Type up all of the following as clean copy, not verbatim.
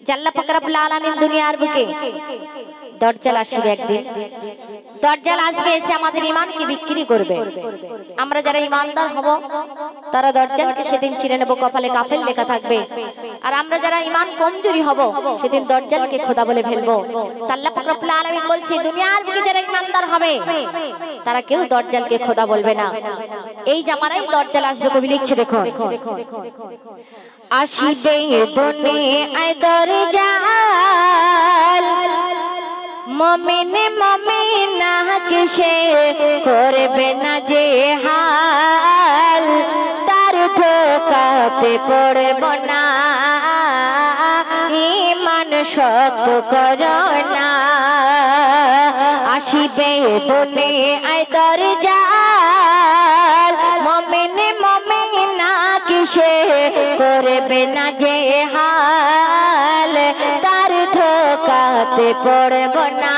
আল্লাহ পাক রব্বুল আলামিন দুনিয়ার বুকে দজ্জাল আসবে একদিন। দজ্জাল আসবে, এসে আমাদের ঈমানকে বিক্রি করবে। আমরা যারা ঈমানদার হব তারা দজ্জালকে সেদিন চিনে নেব, কপালে কাফের লেখা থাকবে। আর আমরা যারা ঈমান কমজোরি হব সেদিন দজ্জালকে খোদা বলে ফেলবো। আল্লাহ পাক রব্বুল আলামিন বলছে দুনিয়ার বুকে যারা ঈমানদার হবে তারা কেউ দজ্জালকে খোদা বলবে না। এই জামানায় দজ্জাল আসবে। কবি লিখছে দেখুন, আসিবে দুনিয়ায় দজ্জাল, মুমিন মুমিনাকে সে করবে না যে হাল, তার ধোঁকাতে পড়ব না, ঈমান শক্ত করো না। আসিবে দুনিয়ায় দজ্জাল, মুমিন মুমিনাকে সে করবে না যে হাল, তার ধোঁকাতে পড়ব না,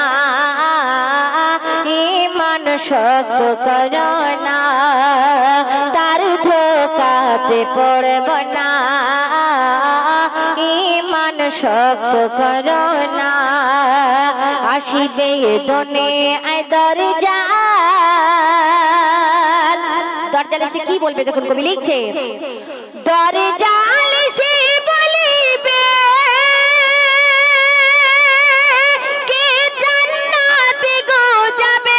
ঈমান শক্ত করো না, তার ধোঁকাতে পড়ব না, ঈমান শক্ত করো না। আসিবে দুনিয়ায় দজ্জাল, দজ্জাল এসে কি বলবে দেখুন কবি লিখছে, দজ্জাল এসে বলিবে কে জান্নাতে গো যাবে,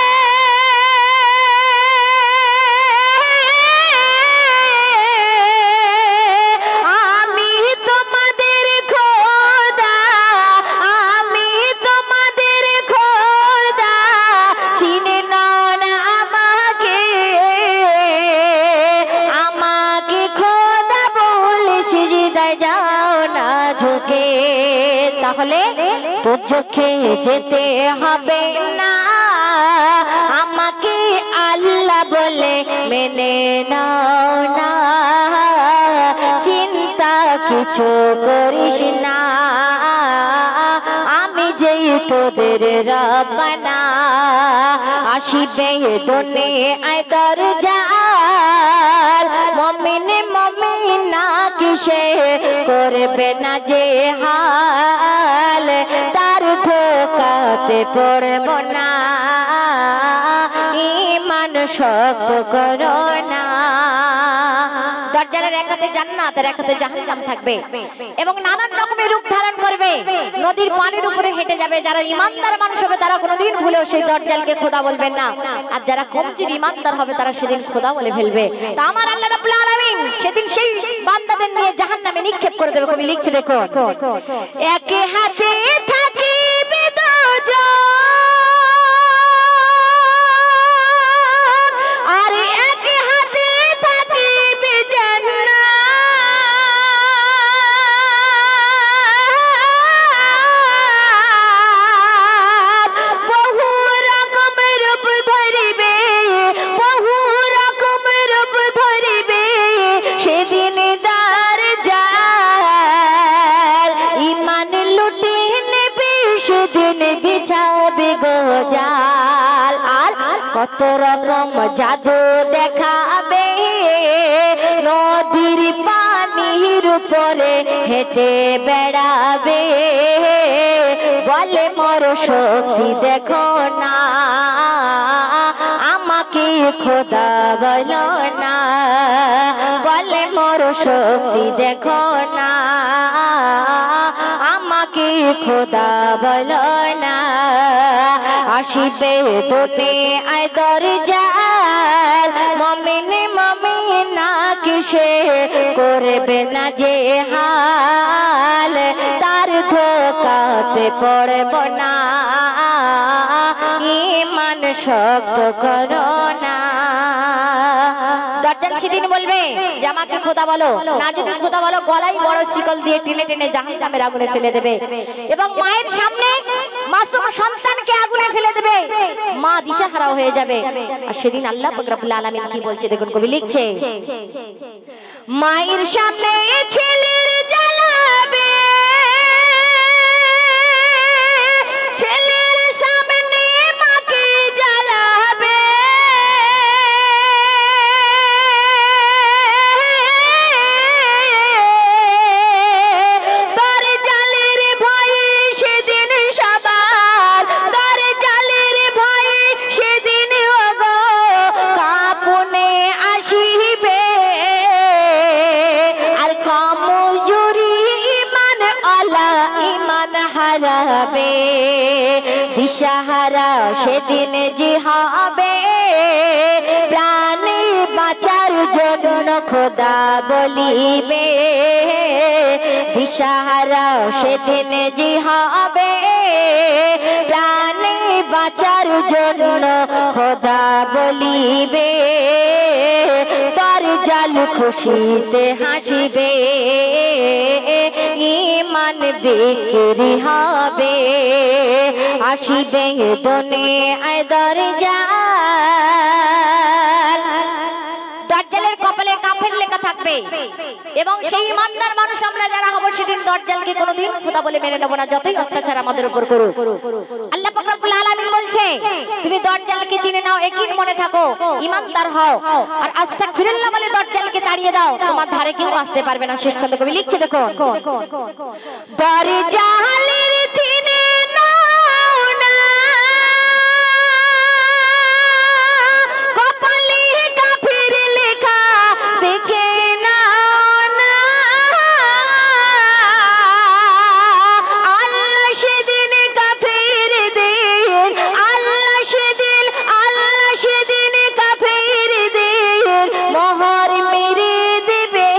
আমি তোমাদের খোদা, আমি তোমাদের খোদা, চিনে নাও না আমাকে, আমাকে খোদা বলে সিজদায় যাও না ঝুঁকে। তাহলে তোর চোখে যেতে হবে না, আমাকে আল্লাহ বলে মেনে নাও না, চিন্তা কিছু করিস না, আমি যেই তোদের রব্বানা। আসিবে দুনিয়ায় দজ্জাল, মুমিন মুমিনাকে সে করবে না যে হাল, তার ধোঁকাতে পড়ব না, ঈমান শক্ত করো না। দজ্জালের এক হাতে জান্নাত আর এক হাতে জাহান্নাম থাকবে এবং নানান রকমের রূপ ধারণ করবে, নদীর পানির উপরে হেঁটে যাবে। যারা ঈমানদার মানুষ হবে তারা কোনোদিন ভুলেও সেই দজ্জালকে খোদা বলবেন না, আর যারা কমজোর ঈমানদার হবে তারা সেদিন খোদা বলে ফেলবে। তা আমার আল্লাহ রাব্বুল আলামিন সেদিন সেই বান্দাদের নিয়ে জাহান্নামে নিক্ষেপ করে দেবে। কবি লিখছে দেখো, এক হাতে থাকিবে দজ্জাল আর এক হাতে থাকিবে জান্নাত, বহু রকম রূপ ধরিবে, বহু রকম রূপ ধরিবে সেদিন দজ্জাল, ঈমান লুটে নেবে সেদিন বিছাবে গোজাল। আর কত রকম জাদু দেখাবে, নদীর পানির উপরে হেঁটে বেড়াবে, বলে মোর শক্তি দেখো না, আমাকে খোদা বলো না, বলে মোর শক্তি দেখো না, আমাকে খোদা বলো না। আসিবে দুনিয়ায় দজ্জাল, মুমিন মুমিনাকে সে করবে না যে হাল, তার ধোঁকাতে পড়ব না, ঈমান শক্ত করো না। দজ্জাল সেদিন বলবে যে আমাকে খোদা বলো, না যদি খোদা বলো গলায় বড় শিকল দিয়ে টেনে টেনে জাহান্নামের আগুনে ফেলে দেবে এবং মায়ের সামনে মাসুম সন্তানকে আগুনে ফেলে দেবে, মা দিশাহারা হয়ে যাবে। আর সেদিন আল্লাহ পাক রব্বুল আলামিন কি বলছে দেখুন কবি লিখছে, মায়ের সামনে ছেলের জ্বালাবে, ছেলের সামনে মাকে জ্বালাবে, দজ্জাল হারাবে, দিশাহারা সেদিন যে হবে, প্রাণ বাঁচার জন্য খোদা বলিবে, দিশাহারা সেদিন যে হবে, প্রাণ বাঁচার জন্য খোদা বলিবে, তার জাল খুশিতে হাসিবে, ঈমান বিক্রি হবে, আসিবে দুনিয়ায় দরজাল। দরজালের কপালে কাফের লেখা থাকবে এবং সেই ইমানদার মানুষ আমরা যারা হব সেদিন দরজালকে কোনোদিন খোদা বলে মেনে নেব না, যতই অত্যাচার আমাদের উপর করুক। আল্লাহ পাক রব্বুল আলামিন বলছে তুমি দরজালকে চিনে নাও, একই মনে থাকো, ইমানদার হও, আর আস্তাগফিরুল্লাহ বলে দরজালকে তাড়িয়ে দাও, তোমার ধারে কেউ আসতে পারবে না। শেষ ছন্দে কবি লিখছে দেখো, দরজালের চিনে নাও না, কপালে কাফের লেখা দেখে নাও না, আল্লাহ সেদিন কাফেরদের, আল্লাহ সেদিন কাফেরদের মোহর মেরে দেবে,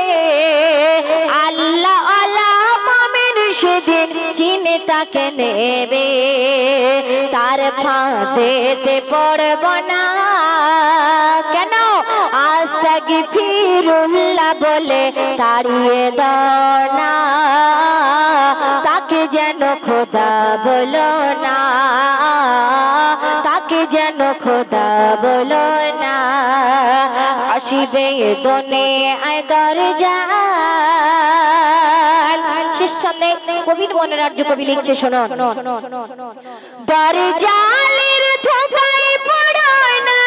আল্লাহ আল্লাহ মুমিন সেদিন চিনে তাকে নেবে, তার ফাঁদেতে পড়ব না কেন, আস্তাগফিরুল্লাহ বলে তাড়িয়ে দাও না, তাকে যেন খোদা বলো না, তাকে যেন খোদা বলো না, আসিবে দুনিয়ায় দরজাল। শেষ ছন্দে কবির মনের আর্য কবি লিখছে শোনো, দরজালের ধোঁকায় পড়ো না,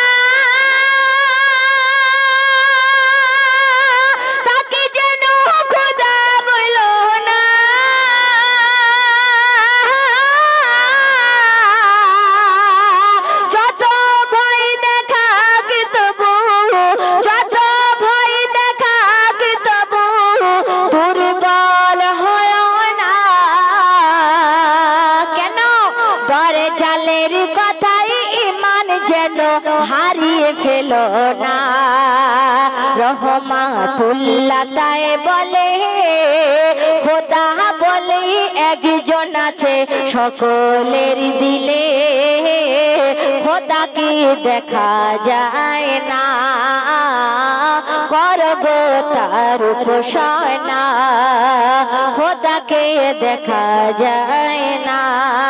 তাকে যেন খোদা বলো না, যত ভয় দেখাক তবু, যত ভয় দেখাক তবু দুর্বল হয় না কেন, দরজালের কথাই ঈমান যেন হারিয়ে ফেলো না, রহমাতুল্লাহ তাই বলে খোদা বলে একজন আছে সকলের দিলে, খোদাকে দেখা যায় না, করব তার উপাসনা, খোদাকে দেখা যায় না,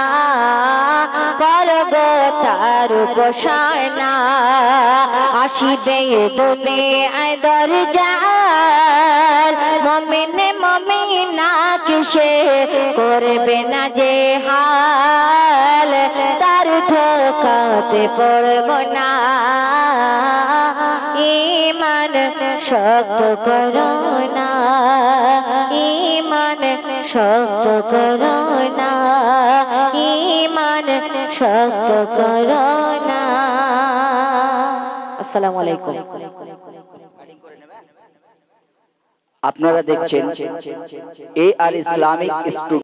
করব তার উপাসনা, আসিবে দুনিয়ায় দরজাল, মুমিন মুমিনা কিসে করবে না যে হাল, তার ধোঁকাতে পড়ব না, ঈমান শক্ত করো না, ঈমান শক্ত করো না, ঈমান শক্ত করো না। আসসালামু আলাইকুম। আপনারা দেখছেন AR ইসলামিক স্টুডিও।